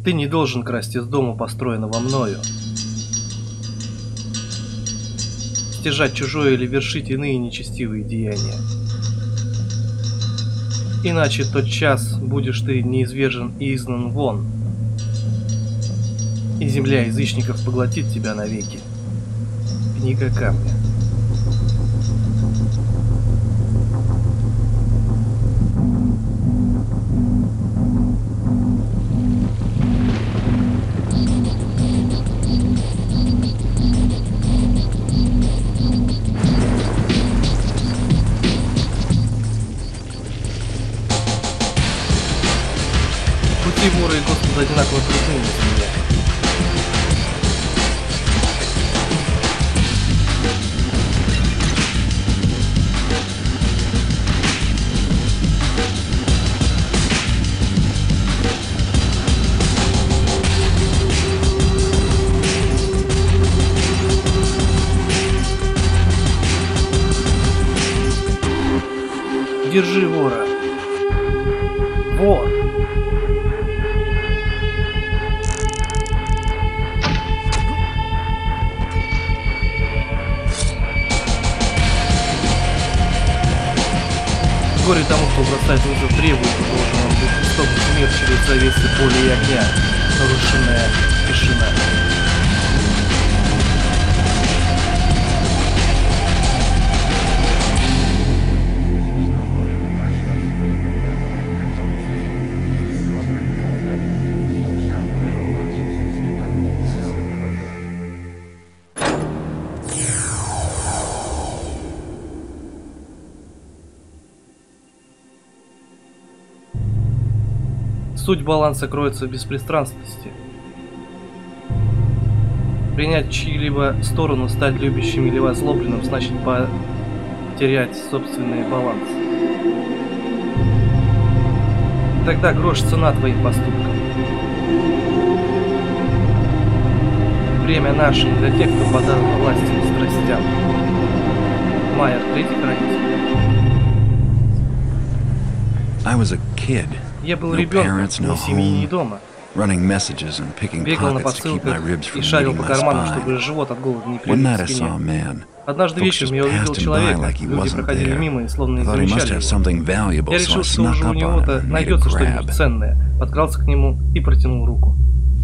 Ты не должен красть из дома, построенного мною. Стяжать чужое или вершить иные нечестивые деяния. Иначе тот час будешь ты неизвержен и изгнан вон. И земля язычников поглотит тебя навеки. Книга камня. Пути вора и Господа одинаково трудны на земле. Держи вора. Вор. Горе тому, кто бросает вызов древу, должен он быть жестокий смерть через завесы поля и огня, нарушенная тишина. Суть баланса кроется в беспристрастности. Принять чью-либо сторону, стать любящим или возлюбленным, значит потерять собственный баланс. Тогда грош цена твоим поступкам. Время наше для тех, кто поддан власти и страстям. Майер, третий хранитель. Я был ребенком, ни семьи, ни дома. Бегал на посылках и шарил по карманам, чтобы живот от голода не прилип к спине. Однажды вечером я увидел человека, люди проходили мимо и словно не замечали его. Я решил, что уже у него-то найдется что-нибудь ценное. Подкрался к нему и протянул руку.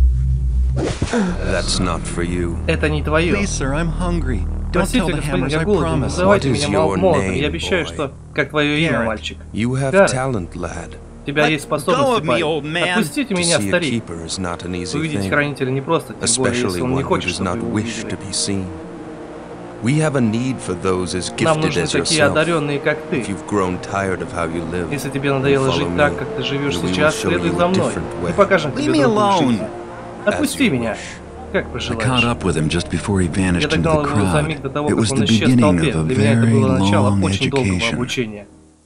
Это не твое. Простите, господин, я голоден. Называйте меня молотом. Я обещаю, что... Как твое имя, мальчик? Гаррет. У тебя есть способности, парень. Отпустите меня, старик. Увидеть хранителя не просто, тем более, если он не хочет, чтобы его увидели. Нам нужны такие одаренные, как ты. Если тебе надоело жить так, как ты живешь сейчас, следуй за мной. Мы покажем тебе другую жизнь. Отпусти меня. Как пожелаешь. Я догнал его за миг до того, как он исчез в толпе. Для меня это было начало очень долгого обучения.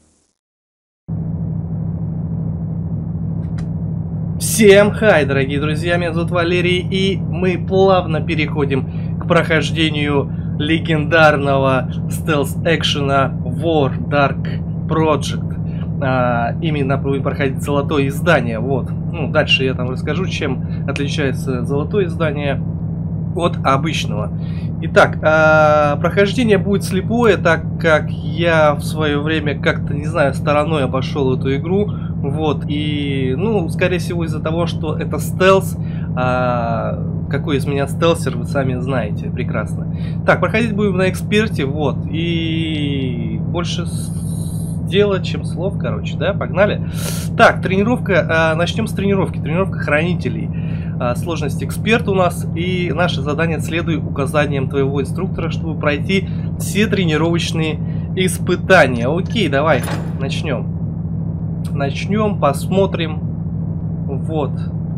Всем хай, дорогие друзья, меня зовут Валерий, и мы плавно переходим к прохождению легендарного стелс-экшена War Dark Project. Именно будем проходить золотое издание, вот. Ну, дальше я там расскажу, чем отличается золотое издание от обычного. Итак, прохождение будет слепое, так как я в свое время как-то, не знаю, стороной обошел эту игру. Вот, и, ну, скорее всего, из-за того, что это стелс, какой из меня стелсер, вы сами знаете прекрасно. Так, проходить будем на эксперте, вот, и больше дела, чем слов, короче, да, погнали. Так, тренировка, начнем с тренировки, тренировка хранителей. Сложность эксперт у нас, и наше задание: следуй указаниям твоего инструктора, чтобы пройти все тренировочные испытания. Окей, давай, начнем. Начнем, посмотрим. Вот.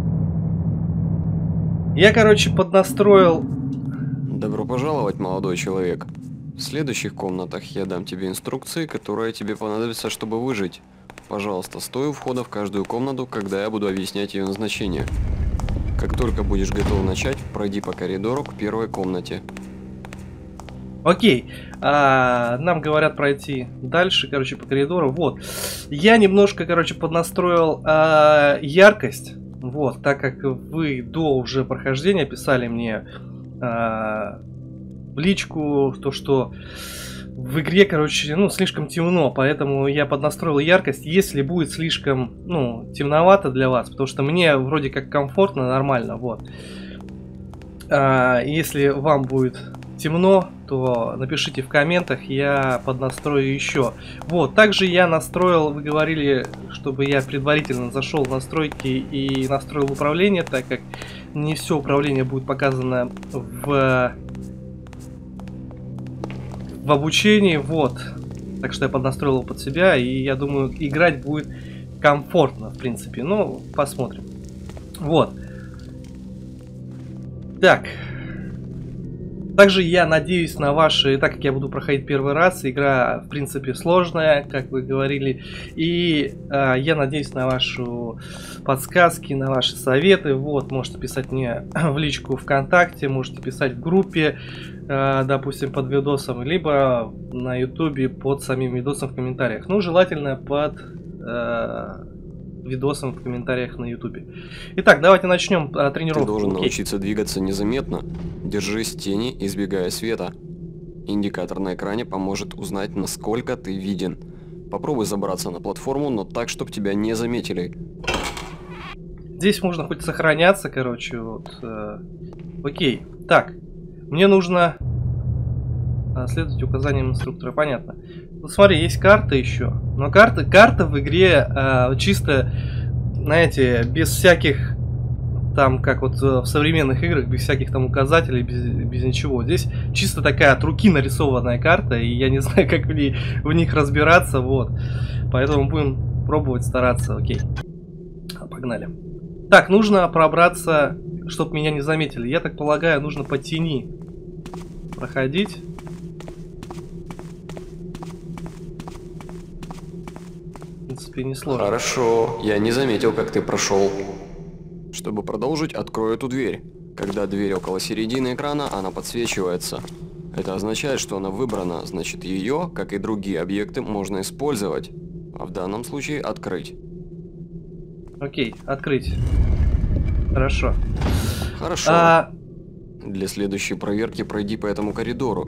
Я, короче, поднастроил. Добро пожаловать, молодой человек. В следующих комнатах я дам тебе инструкции, которые тебе понадобятся, чтобы выжить. Пожалуйста, стой у входа в каждую комнату, когда я буду объяснять ее назначение. Как только будешь готов начать, пройди по коридору к первой комнате. Окей, нам говорят пройти дальше, короче, по коридору. Вот, я немножко, короче, поднастроил яркость Вот, так как вы до уже прохождения писали мне в личку, то что в игре, короче, ну, слишком темно, поэтому я поднастроил яркость. Если будет слишком, ну, темновато для вас, потому что мне вроде как комфортно, нормально, вот. Если вам будет темно, то напишите в комментах, я поднастрою еще. Вот, также я настроил, вы говорили, чтобы я предварительно зашел в настройки и настроил управление, так как не все управление будет показано в обучении, вот. Так что я поднастроил его под себя, и я думаю, играть будет комфортно, в принципе. Ну, посмотрим. Вот. Так. Также я надеюсь на ваши, так как я буду проходить первый раз, игра в принципе сложная, как вы говорили, и я надеюсь на ваши подсказки, на ваши советы. Вот, можете писать мне в личку ВКонтакте, можете писать в группе, допустим, под видосом, либо на ютубе под самим видосом в комментариях. Ну, желательно под видосом в комментариях на ютубе. Итак, давайте начнем тренировку. Ты должен научиться двигаться незаметно. Держись тени, избегая света. Индикатор на экране поможет узнать, насколько ты виден. Попробуй забраться на платформу, но так, чтобы тебя не заметили. Здесь можно хоть сохраняться, короче, вот. Окей. Так, мне нужно следовать указаниям инструктора, понятно. Ну, смотри, есть карта еще. Но карта в игре чисто, знаете, без всяких там, как вот в современных играх, без всяких там указателей, без ничего. Здесь чисто такая от руки нарисованная карта, и я не знаю, как в них разбираться, вот. Поэтому будем пробовать стараться, окей. Погнали. Так, нужно пробраться, чтобы меня не заметили. Я так полагаю, нужно по тени проходить. В принципе, не сложно. Хорошо, я не заметил, как ты прошел. Чтобы продолжить, открою эту дверь. Когда дверь около середины экрана, она подсвечивается. Это означает, что она выбрана, значит ее, как и другие объекты, можно использовать. А в данном случае открыть. Окей, открыть. Хорошо. Хорошо. Для следующей проверки пройди по этому коридору.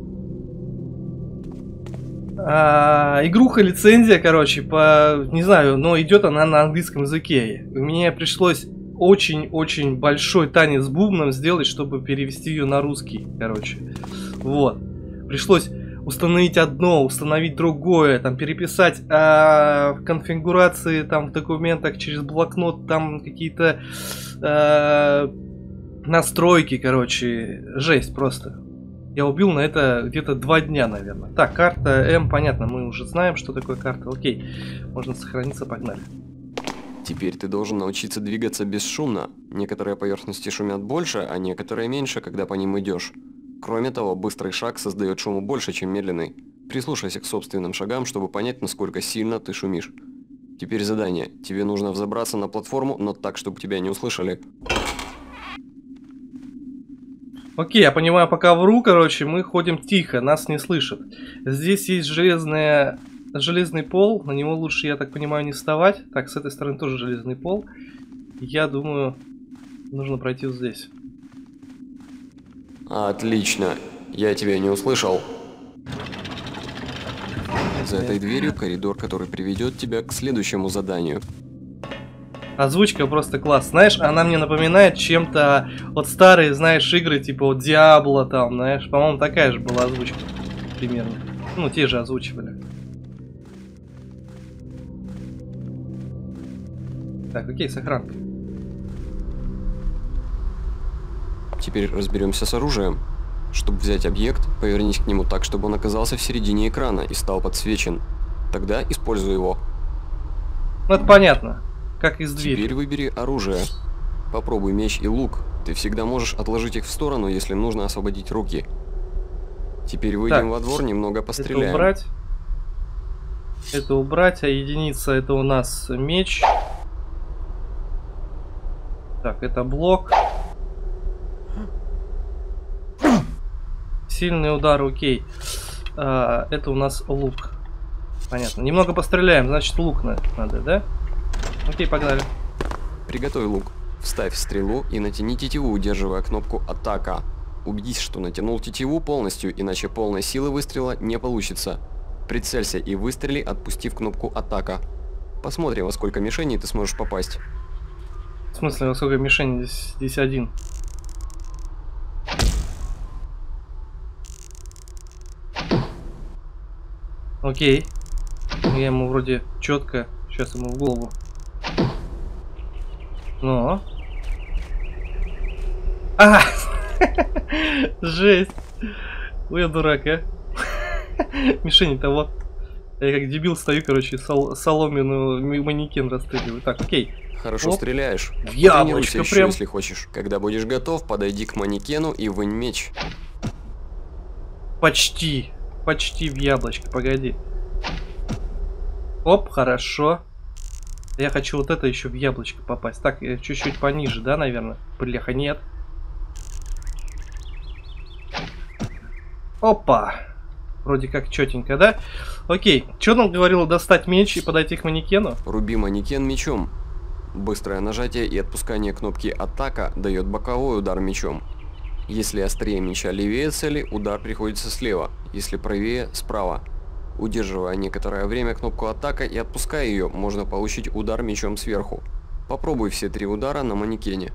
Игруха лицензия, короче, не знаю, но идет она на английском языке. Мне пришлось очень-очень большой танец с бубном сделать, чтобы перевести ее на русский, короче. Вот. Пришлось установить одно, установить другое, там переписать в конфигурации, там в документах через блокнот, там какие-то настройки, короче, жесть просто. Я убил на это где-то 2 дня, наверное. Так, карта М, понятно, мы уже знаем, что такое карта. Окей, можно сохраниться, погнали. Теперь ты должен научиться двигаться бесшумно. Некоторые поверхности шумят больше, а некоторые меньше, когда по ним идешь. Кроме того, быстрый шаг создает шуму больше, чем медленный. Прислушайся к собственным шагам, чтобы понять, насколько сильно ты шумишь. Теперь задание. Тебе нужно взобраться на платформу, но так, чтобы тебя не услышали. Окей, я понимаю, пока вру, короче, мы ходим тихо, нас не слышат. Здесь есть железный пол, на него лучше, я так понимаю, не вставать. Так, с этой стороны тоже железный пол. Я думаю, нужно пройти вот здесь. Отлично, я тебя не услышал. За этой дверью коридор, который приведет тебя к следующему заданию. Озвучка просто класс. Знаешь, она мне напоминает чем-то вот старые, знаешь, игры, типа вот Диабло там, знаешь. По-моему, такая же была озвучка. Примерно. Ну, те же озвучивали. Так, окей, сохранка. Теперь разберемся с оружием. Чтобы взять объект, повернись к нему так, чтобы он оказался в середине экрана и стал подсвечен. Тогда используй его. Ну, это понятно. Как из двери. Теперь выбери оружие. Попробуй меч и лук. Ты всегда можешь отложить их в сторону, если нужно освободить руки. Теперь выйдем во двор, немного постреляем. Это убрать. Это убрать, а единица это у нас меч. Так, это блок. Сильный удар, окей. Это у нас лук. Понятно. Немного постреляем, значит лук надо, да? Окей, погнали. Приготовь лук. Вставь стрелу и натяни тетиву, удерживая кнопку «Атака». Убедись, что натянул тетиву полностью, иначе полной силы выстрела не получится. Прицелься и выстрели, отпустив кнопку «Атака». Посмотрим, во сколько мишеней ты сможешь попасть. В смысле, во сколько мишеней? Здесь один. Окей. Я ему вроде четко. Сейчас ему в голову. Но. А! Жесть. Ой, я дурак, а. Мишень-то вот. Я как дебил стою, короче, соломенную манекен расстреливаю. Так, окей. Хорошо стреляешь. В яблочко еще, прям. если хочешь. Когда будешь готов, подойди к манекену и вынь меч. Почти. Почти в яблочко, погоди. Оп, хорошо. Я хочу вот это еще в яблочко попасть. Так, чуть-чуть пониже, да, наверное? Бляха, нет. Опа. Вроде как четенько, да? Окей. Что нам говорило достать меч и подойти к манекену? Руби манекен мечом. Быстрое нажатие и отпускание кнопки «Атака» дает боковой удар мечом. Если острие меча левее цели, удар приходится слева, если правее – справа. Удерживая некоторое время кнопку «Атака» и отпуская ее, можно получить удар мечом сверху. Попробуй все 3 удара на манекене.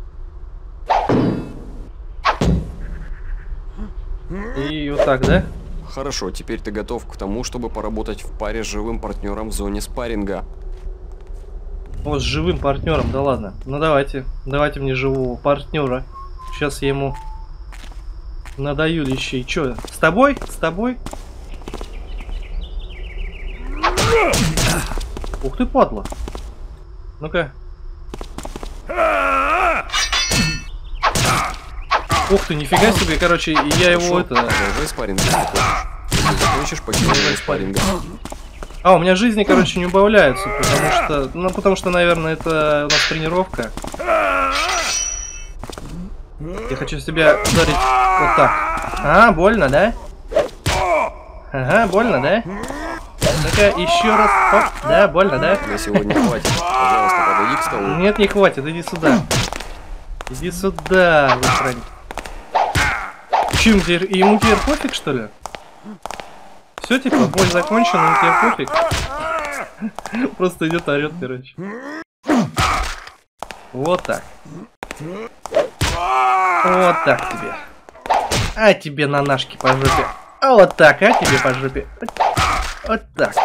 И вот так, да? Хорошо, теперь ты готов к тому, чтобы поработать в паре с живым партнером в зоне спарринга. О, с живым партнером, да ладно. Ну давайте, давайте мне живого партнера. Сейчас я ему надаю лещей. Че, с тобой? С тобой? Ух ты, падла. Ну-ка. Ух ты, нифига себе, короче, я его это... Продолжай спарринг, если хочешь. Если закончишь, покинь спарринга. А, у меня жизни, короче, не убавляются, потому что... Ну, потому что, наверное, это у нас тренировка. Я хочу себя ударить вот так. А, больно, да? Ага, больно, да? Ну-ка, еще раз. Оп, да, больно, да? На сегодня хватит. Пожалуйста, подойди к столу. Нет, не хватит, иди сюда. Иди сюда, высрань. Чем теперь? Ему теперь пофиг, что ли? Все, типа, бой закончен, ему теперь пофиг. Просто идет, орет, короче. Вот так. Вот так тебе. А тебе на ножки по жопе. А вот так, а тебе по жопе. Вот так.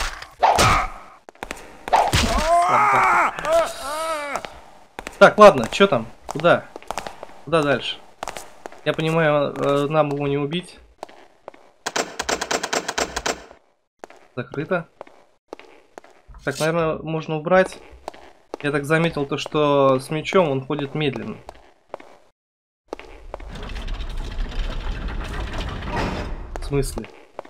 Так, ладно, что там? Куда? Куда дальше? Я понимаю, нам его не убить. Закрыто. Так, наверное, можно убрать. Я так заметил то, что с мечом он ходит медленно. В смысле?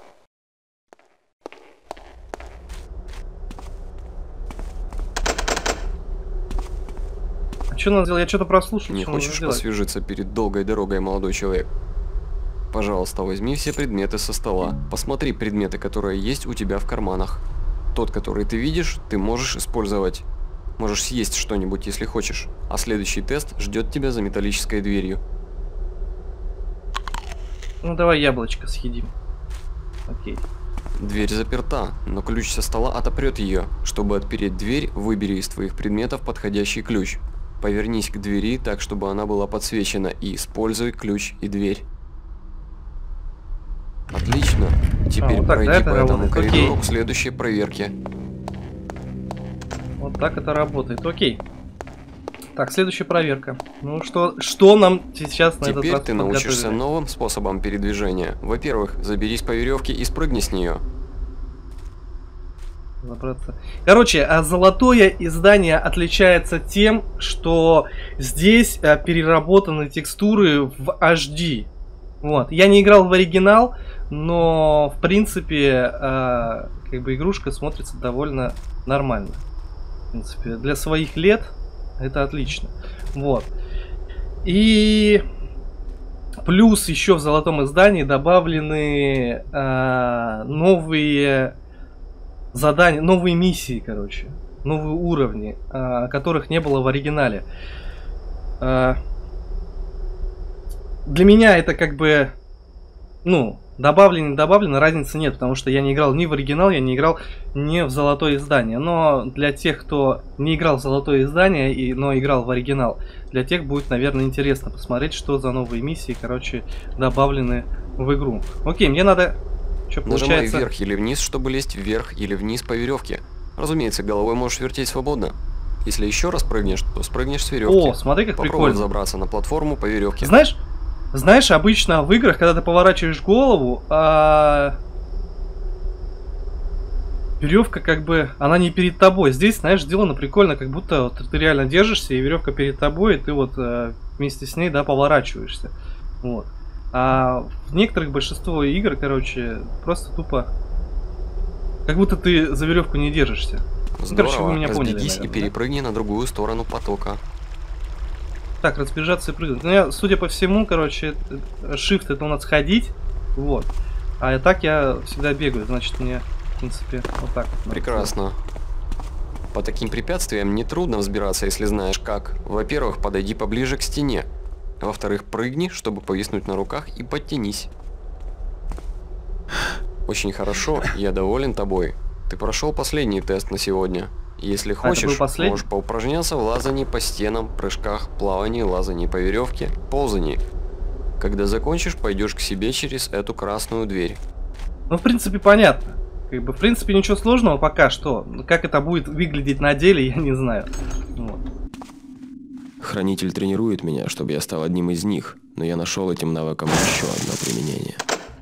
А что надо делать? Я что-то прослушал. Не хочешь посвежиться перед долгой дорогой, молодой человек? Пожалуйста, возьми все предметы со стола. Посмотри предметы, которые есть у тебя в карманах. Тот, который ты видишь, ты можешь использовать. Можешь съесть что-нибудь, если хочешь. А следующий тест ждет тебя за металлической дверью. Ну давай яблочко съедим. Окей. Дверь заперта, но ключ со стола отопрет ее. Чтобы отпереть дверь, выбери из твоих предметов подходящий ключ. Повернись к двери так, чтобы она была подсвечена, и используй ключ и дверь. Отлично. Теперь вот так, пройди да, по этому работает. коридору Окей. к следующей проверке. Вот так это работает. Окей. Так, следующая проверка. Ну что нам сейчас на этот Теперь раз ты научишься подготовили? новым способам передвижения. Во-первых, заберись по веревке и спрыгни с нее. Забраться. Короче, золотое издание отличается тем, что здесь переработаны текстуры в HD. Вот. Я не играл в оригинал, но в принципе как бы игрушка смотрится довольно нормально. В принципе, для своих лет это отлично. Вот. И плюс еще в золотом издании добавлены новые задания, новые миссии, короче. новые уровни, которых не было в оригинале. Для меня это как бы, ну, добавлено, не добавлено, разницы нет, потому что я не играл ни в оригинал, я не играл ни в золотое издание. Но для тех, кто не играл в золотое издание, но играл в оригинал, для тех будет, наверное, интересно посмотреть, что за новые миссии, короче, добавлены в игру. Окей, мне надо... Что Нажимай получается? вверх или вниз, чтобы лезть вверх или вниз по веревке. Разумеется, головой можешь вертеть свободно. Если еще раз прыгнешь, то спрыгнешь с веревки. О, смотри, как Попробуй прикольно. забраться на платформу по веревке. Знаешь, обычно в играх, когда ты поворачиваешь голову, веревка как бы, она не перед тобой. Здесь, знаешь, сделано прикольно, как будто вот ты реально держишься, и веревка перед тобой, и ты вот вместе с ней, да, поворачиваешься. Вот. А в некоторых большинство игр, короче, просто тупо, как будто ты за веревку не держишься. Здорово. Короче, вы меня поняли, Разбегись наверное, и перепрыгни на другую сторону потока. Так, разбежаться и прыгнуть. Ну, я, судя по всему, короче, shift это у нас ходить. Вот. А так я всегда бегаю, значит, мне, в принципе, вот так вот. Прекрасно. По таким препятствиям нетрудно взбираться, если знаешь как. Во-первых, подойди поближе к стене. Во-вторых, прыгни, чтобы повиснуть на руках, и подтянись. Очень хорошо, я доволен тобой. Ты прошел последний тест на сегодня. Если хочешь, можешь поупражняться в лазании по стенам, прыжках, плавании, лазании по веревке, ползании. Когда закончишь, пойдешь к себе через эту красную дверь. Ну, в принципе, понятно. Как бы, в принципе, ничего сложного пока что. Как это будет выглядеть на деле, я не знаю. Вот. Хранитель тренирует меня, чтобы я стал одним из них, но я нашел этим навыкам еще одно применение.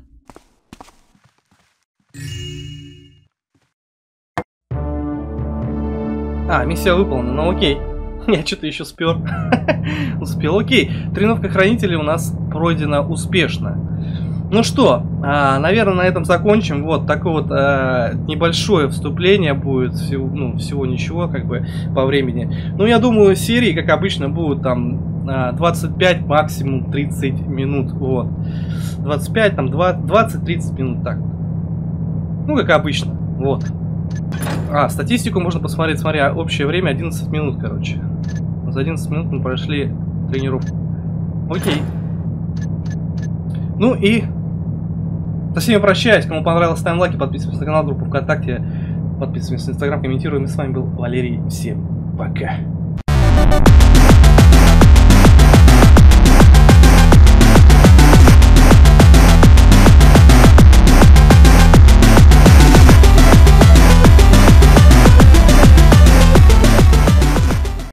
Миссия выполнена, ну окей. Я что-то еще спер. Успел, окей. Тренировка хранителей у нас пройдена успешно. Ну что, наверное, на этом закончим. Вот такое вот небольшое вступление будет. Всего ничего, как бы, по времени. Ну, я думаю, серии, как обычно, будут там 25, максимум 30 минут. Вот. 25, там 20-30 минут, так. Ну, как обычно. Вот. Статистику можно посмотреть, смотря общее время 11 минут, короче. За 11 минут мы прошли тренировку. Окей. Ну и со всеми прощаюсь. Кому понравилось, ставим лайки, подписываемся на канал, группу ВКонтакте, подписываемся на Инстаграм, комментируем. И с вами был Валерий. Всем пока.